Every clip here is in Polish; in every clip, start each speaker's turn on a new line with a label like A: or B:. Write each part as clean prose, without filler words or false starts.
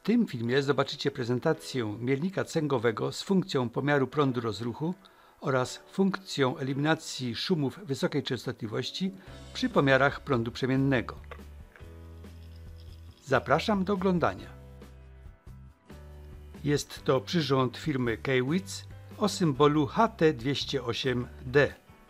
A: tym filmie zobaczycie prezentację miernika cęgowego z funkcją pomiaru prądu rozruchu oraz funkcją eliminacji szumów wysokiej częstotliwości przy pomiarach prądu przemiennego. Zapraszam do oglądania. Jest to przyrząd firmy Kewitz o symbolu HT208D.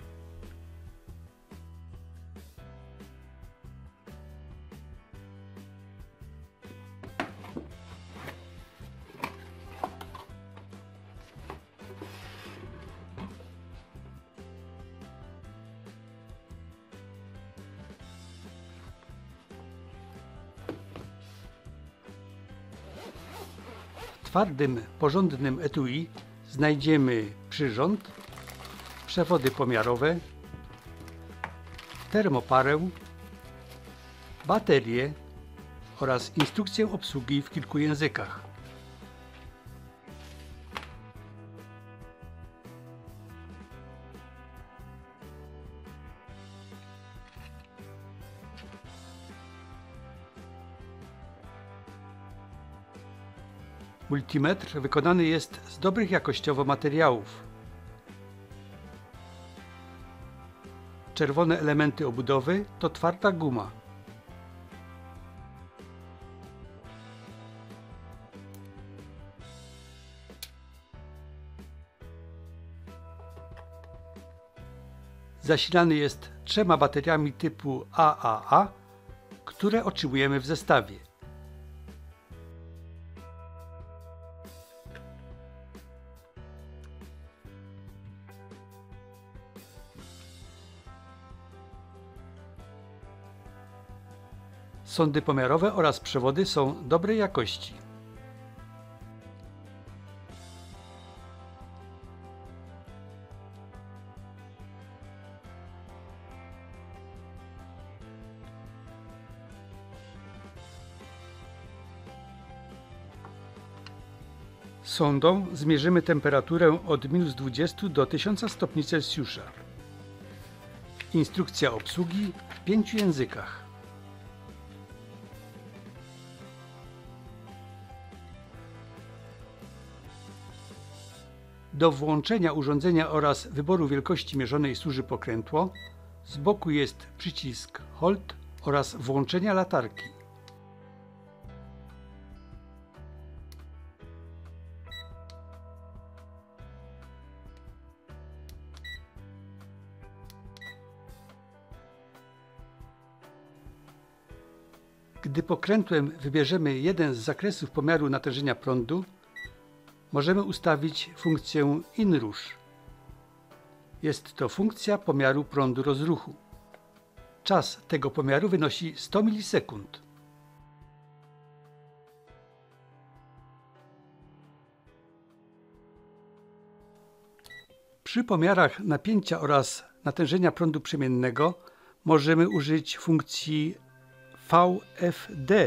A: W twardym, porządnym etui znajdziemy przyrząd, przewody pomiarowe, termoparę, baterię oraz instrukcję obsługi w kilku językach. Multimetr wykonany jest z dobrych jakościowo materiałów. Czerwone elementy obudowy to twarda guma. Zasilany jest 3 bateriami typu AAA, które otrzymujemy w zestawie. Sondy pomiarowe oraz przewody są dobrej jakości. Sondą zmierzymy temperaturę od -20 do 1000 stopni Celsjusza. Instrukcja obsługi w 5 językach. Do włączenia urządzenia oraz wyboru wielkości mierzonej służy pokrętło. Z boku jest przycisk Hold oraz włączenia latarki. Gdy pokrętłem wybierzemy jeden z zakresów pomiaru natężenia prądu, możemy ustawić funkcję Inrush. Jest to funkcja pomiaru prądu rozruchu. Czas tego pomiaru wynosi 100 milisekund. Przy pomiarach napięcia oraz natężenia prądu przemiennego możemy użyć funkcji VFD,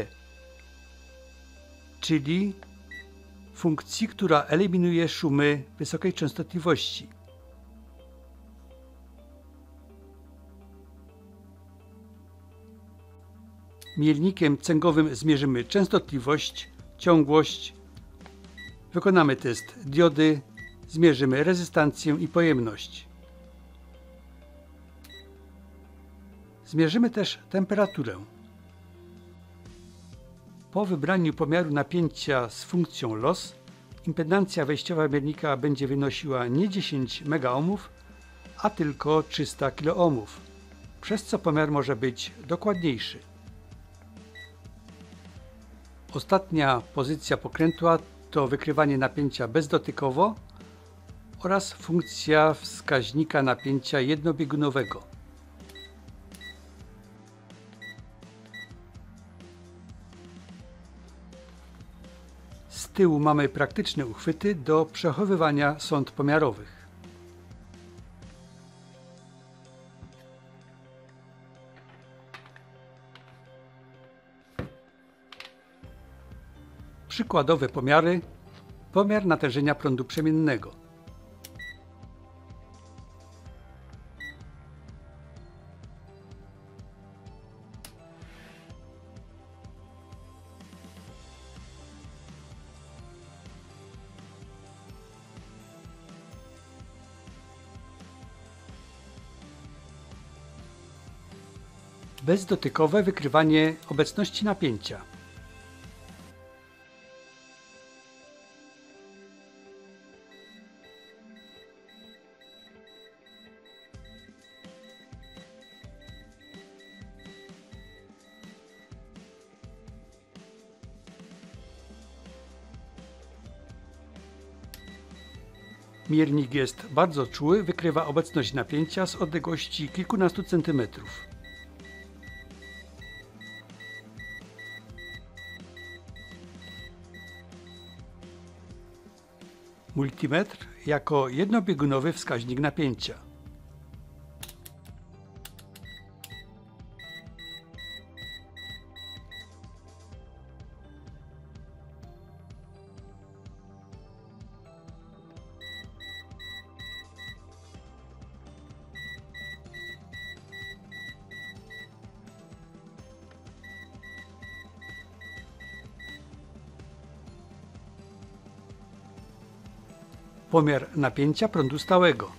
A: czyli funkcji, która eliminuje szumy wysokiej częstotliwości. Miernikiem cęgowym zmierzymy częstotliwość, ciągłość, wykonamy test diody, zmierzymy rezystancję i pojemność. Zmierzymy też temperaturę. Po wybraniu pomiaru napięcia z funkcją LOS, impedancja wejściowa miernika będzie wynosiła nie 10 megaohmów, a tylko 300 kiloohmów, przez co pomiar może być dokładniejszy. Ostatnia pozycja pokrętła to wykrywanie napięcia bezdotykowo oraz funkcja wskaźnika napięcia jednobiegunowego. Z tyłu mamy praktyczne uchwyty do przechowywania sond pomiarowych. Przykładowe pomiary. Pomiar natężenia prądu przemiennego. Bezdotykowe wykrywanie obecności napięcia. Miernik jest bardzo czuły, wykrywa obecność napięcia z odległości kilkunastu centymetrów. Multimetr jako jednobiegunowy wskaźnik napięcia. Pomiar napięcia prądu stałego.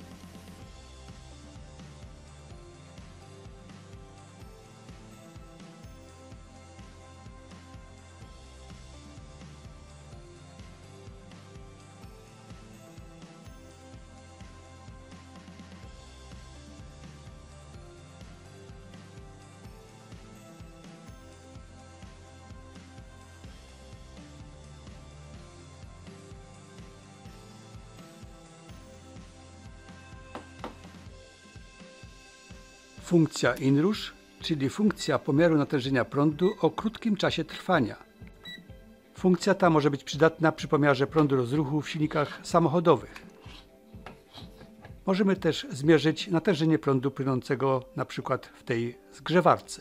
A: Funkcja inrusz, czyli funkcja pomiaru natężenia prądu o krótkim czasie trwania. Funkcja ta może być przydatna przy pomiarze prądu rozruchu w silnikach samochodowych. Możemy też zmierzyć natężenie prądu płynącego np. w tej zgrzewarce.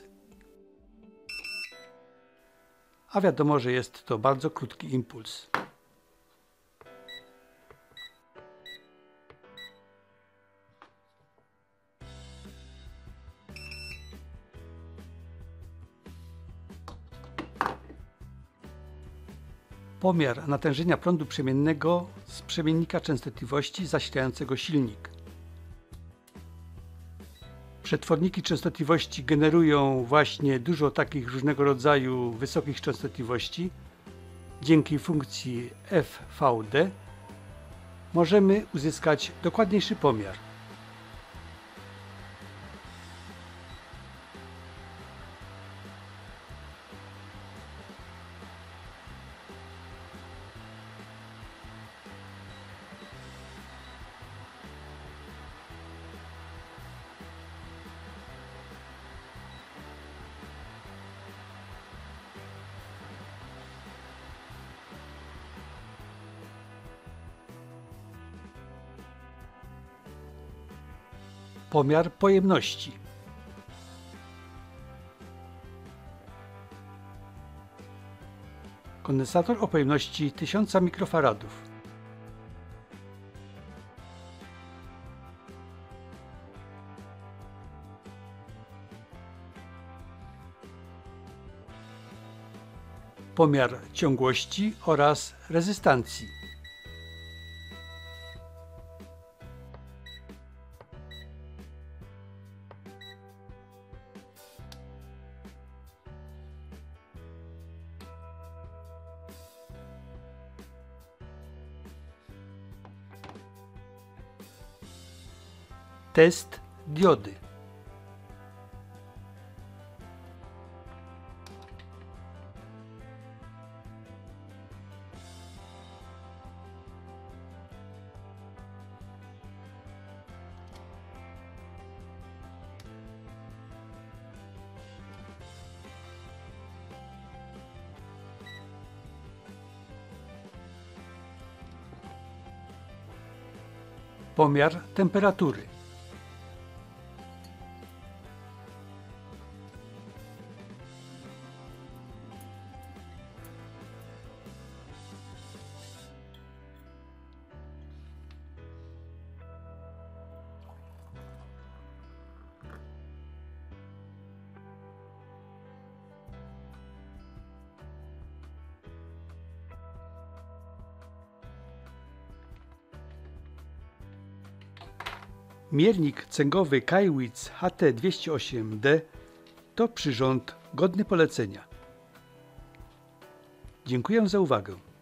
A: A wiadomo, że jest to bardzo krótki impuls. Pomiar natężenia prądu przemiennego z przemiennika częstotliwości zasilającego silnik. Przetworniki częstotliwości generują właśnie dużo takich różnego rodzaju wysokich częstotliwości. Dzięki funkcji FVD możemy uzyskać dokładniejszy pomiar. Pomiar pojemności. Kondensator o pojemności 1000 mikrofaradów. Pomiar ciągłości oraz rezystancji. Test diody. Pomiar temperatury. Miernik cęgowy Kaiwitz HT208D To przyrząd godny polecenia. Dziękuję za uwagę.